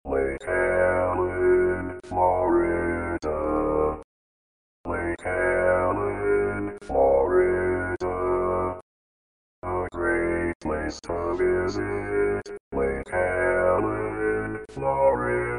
Lake Helen, Florida. Lake Helen, Florida. A great place to visit. Lake Helen, Florida.